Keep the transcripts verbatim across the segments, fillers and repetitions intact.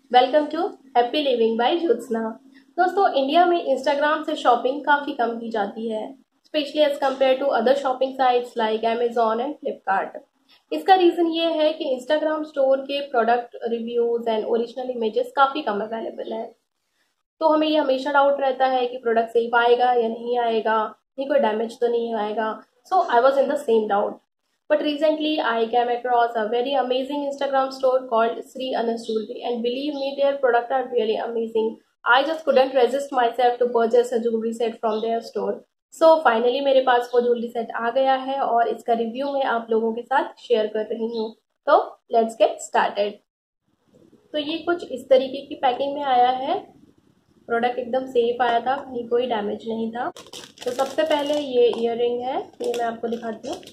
Welcome to happy living by Jyotsna. दोस्तों, India में Instagram से शॉपिंग काफ़ी कम की जाती है, specially as compare to other shopping sites like Amazon and Flipkart. इसका रीज़न ये है कि इंस्टाग्राम स्टोर के product reviews and original images काफ़ी कम अवेलेबल है। तो हमें ये हमेशा डाउट रहता है कि प्रोडक्ट सही आएगा या नहीं आएगा, नहीं कोई डैमेज तो नहीं आएगा। So I was in the same doubt. But recently, I came across a very amazing Instagram store called Sri Anas Jewelry, and believe me, their products are really amazing. I just couldn't resist myself to purchase a jewelry set from their store. So finally, मेरे पास वो jewelry set आ गया है और इसका review मैं आप लोगों के साथ शेयर कर रही हूँ। तो let's get started. तो ये कुछ इस तरीके की पैकिंग में आया है। प्रोडक्ट एकदम सेफ आया था, कहीं कोई डैमेज नहीं था। तो सबसे पहले ये ईयर रिंग है, ये मैं आपको दिखाती हूँ।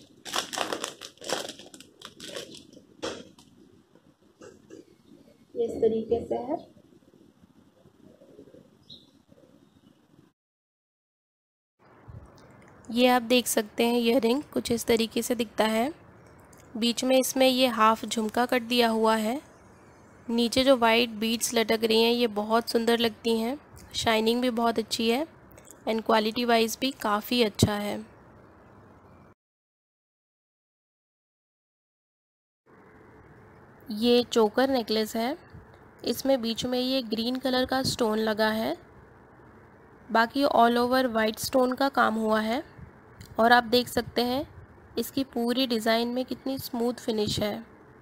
इस तरीके से है। ये आप देख सकते हैं, ईयर रिंग कुछ इस तरीके से दिखता है। बीच में इसमें ये हाफ झुमका कट दिया हुआ है। नीचे जो वाइट बीड्स लटक रही हैं ये बहुत सुंदर लगती हैं। शाइनिंग भी बहुत अच्छी है एंड क्वालिटी वाइज भी काफ़ी अच्छा है। ये चोकर नेकलेस है। इसमें बीच में ये ग्रीन कलर का स्टोन लगा है, बाकी ऑल ओवर वाइट स्टोन का काम हुआ है। और आप देख सकते हैं इसकी पूरी डिज़ाइन में कितनी स्मूथ फिनिश है।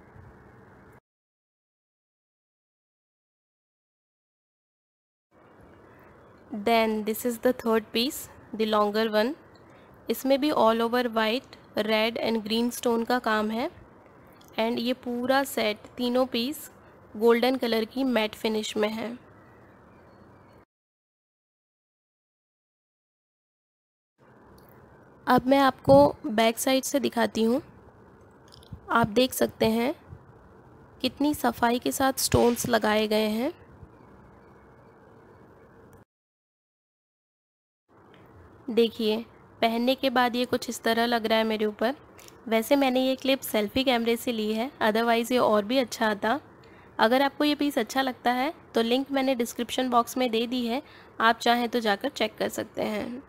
Then this is the third piece, the longer one. इसमें भी all over white, red and green stone का काम है एंड ये पूरा सेट, तीनों पीस गोल्डन कलर की मैट फिनिश में है। अब मैं आपको बैक साइड से दिखाती हूँ। आप देख सकते हैं कितनी सफाई के साथ स्टोन्स लगाए गए हैं। देखिए, पहनने के बाद ये कुछ इस तरह लग रहा है मेरे ऊपर। वैसे मैंने ये क्लिप सेल्फी कैमरे से ली है, अदरवाइज़ ये और भी अच्छा आता। अगर आपको ये पीस अच्छा लगता है तो लिंक मैंने डिस्क्रिप्शन बॉक्स में दे दी है, आप चाहें तो जाकर चेक कर सकते हैं।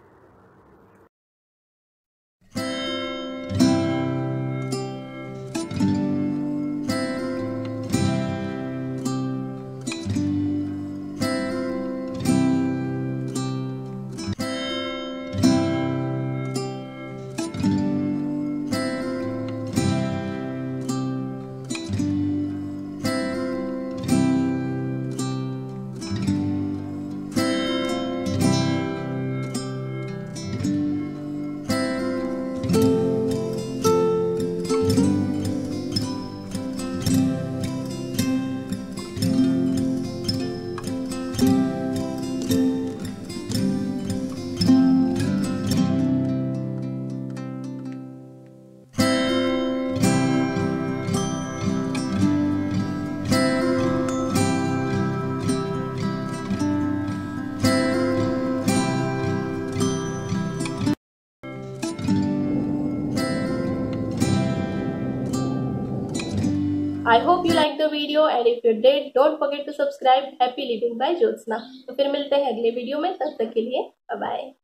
I hope you liked the video, and if you did, don't forget to subscribe Happy Living by Jyotsna. तो फिर मिलते हैं अगले वीडियो में, तब तक के लिए बाय बाय।